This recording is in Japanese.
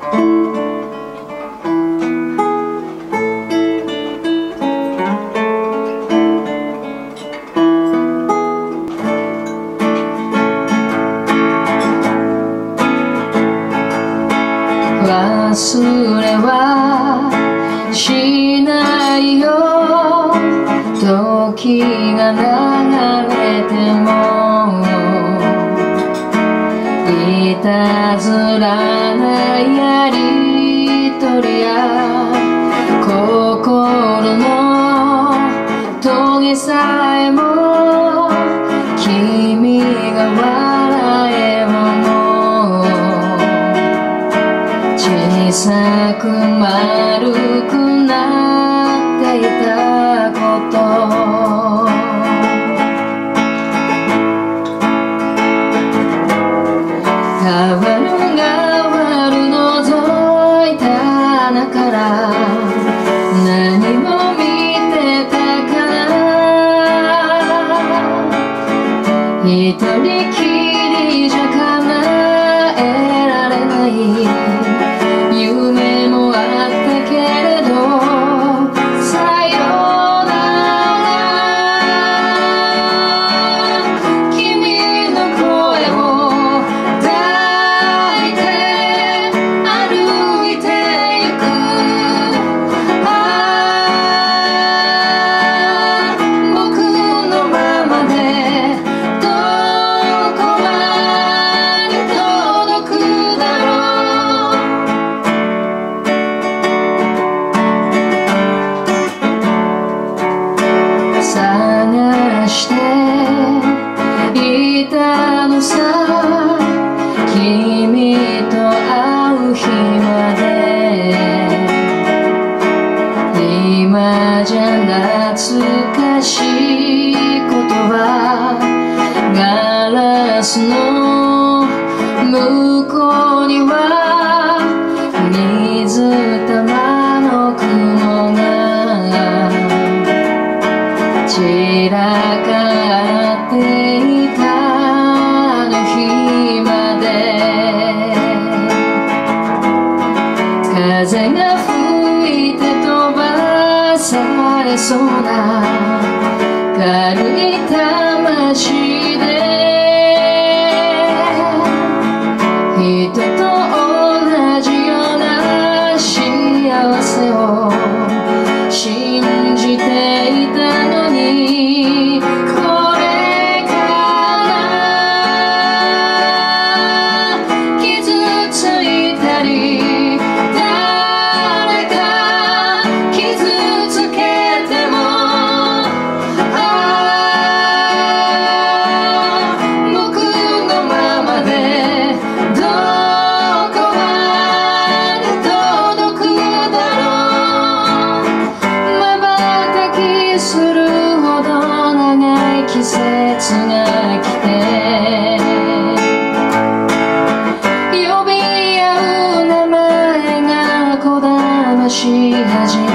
忘れはしないよ、時が流れてもいたずらなやりとりや心のトゲさえも君が笑えも小さく丸くなっていたこと変わる覗いた穴から何も見てたから一人きりじゃ叶えられない夢もあったけれどさよなら君の声を抱いて歩いてゆく僕のままでどこまで届くだろう探していたのさ君と会う日まで今じゃ懐かしい言葉ガラスの向こうには水玉の雲が散らかっていたあの日まで風が吹いて飛ばされそうな軽い魂で人と同じような幸せを信じていたのにこれから傷ついたり誰か傷つけても僕のままでどこまで届くだろう瞬きするほど長い季節が来て呼び合う名前がこだまし始め